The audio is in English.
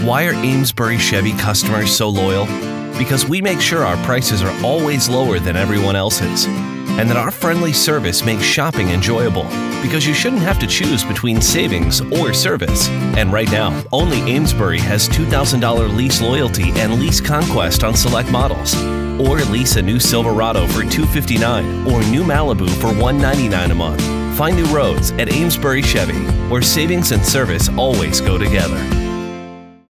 Why are Amesbury Chevy customers so loyal? Because we make sure our prices are always lower than everyone else's, and that our friendly service makes shopping enjoyable, because you shouldn't have to choose between savings or service. And right now, only Amesbury has $2,000 lease loyalty and lease conquest on select models. Or lease a new Silverado for $259 or new Malibu for $199 a month. Find new roads at Amesbury Chevy, where savings and service always go together.